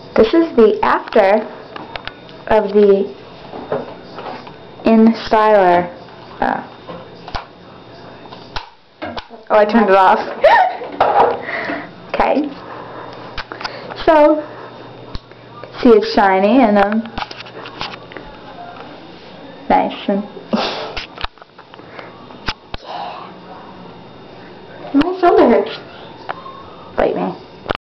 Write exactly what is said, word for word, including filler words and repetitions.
This is the after of the InStyler. Uh, oh, I turned it off. Okay. So, see it's shiny and um, nice and